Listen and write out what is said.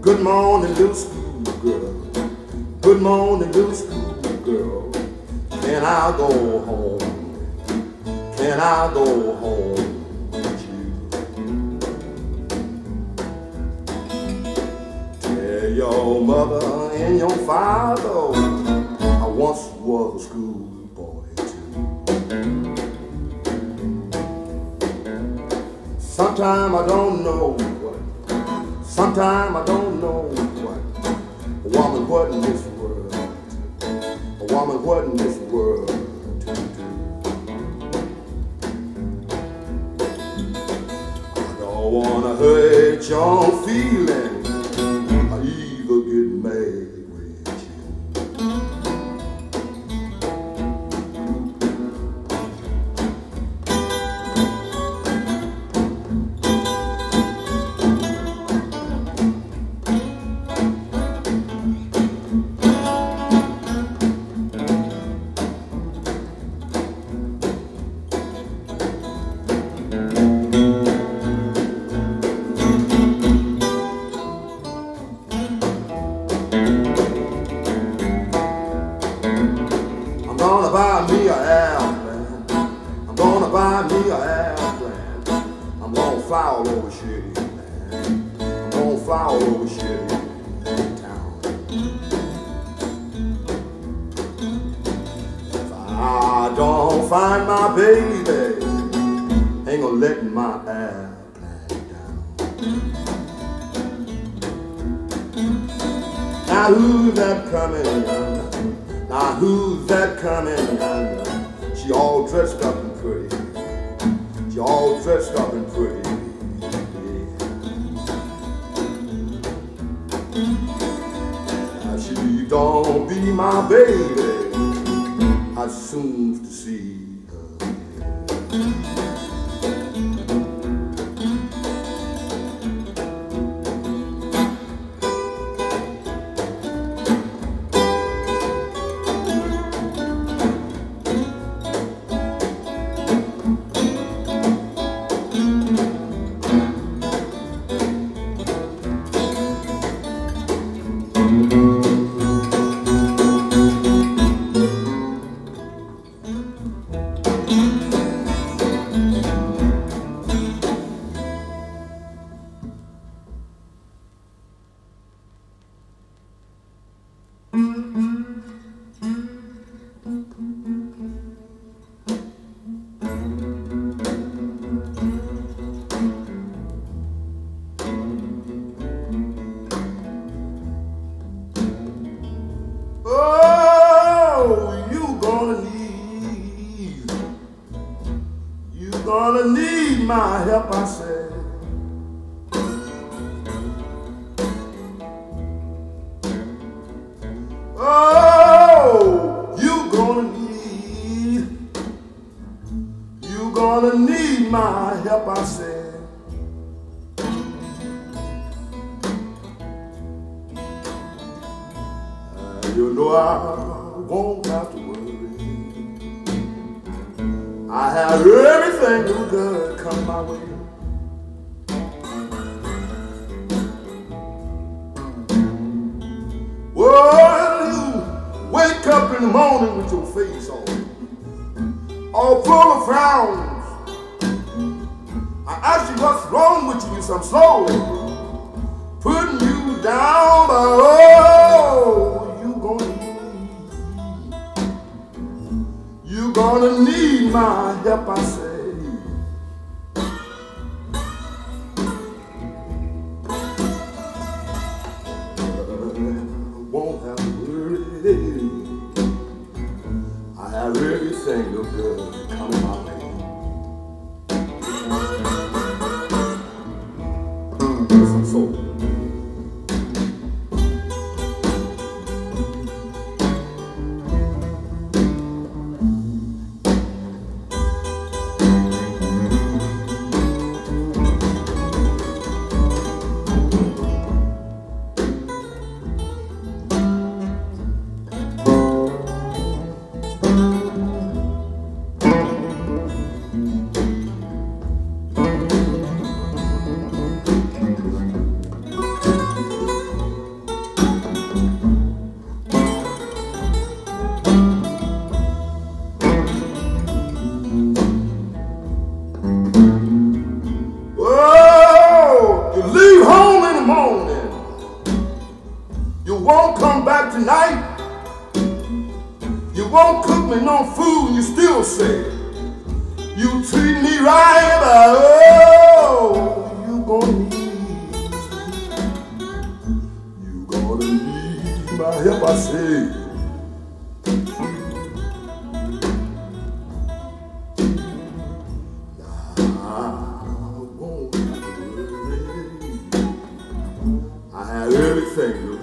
Good morning, little school girl. Good morning, little school girl. Can I go home? Can I go home with you? Tell your mother and your father I once was a schoolboy too. Sometime I don't know what, sometime I don't know what. A woman, what in this world? A woman, what in this world to do? I don't wanna hurt your feelings or even get mad with you. I'm gonna buy me an airplane. I'm gonna buy me an airplane. I'm gonna fly all over shitty, man. I'm gonna fly all over shitty town. If I don't find my baby, ain't gonna let my airplane down. Now who's that coming yonder? Now who's that coming yonder? She all dressed up and pretty. She all dressed up and pretty. Now she don't be my baby, I soon to see her. Gonna need my help, I said. Oh, you gonna need my help, I said. You know I won't have to worry. I have everything good come my way. Well, you wake up in the morning with your face all full of frowns. I ask you what's wrong with you, so I'm slowly putting you down, but oh, you gonna need my help, I say. Won't have to worry. I have everything look good coming my way. Some soul. tonight. You won't cook me no food and you still say you treat me right, but oh, you gonna need my help, I say. I won't worry. I have everything.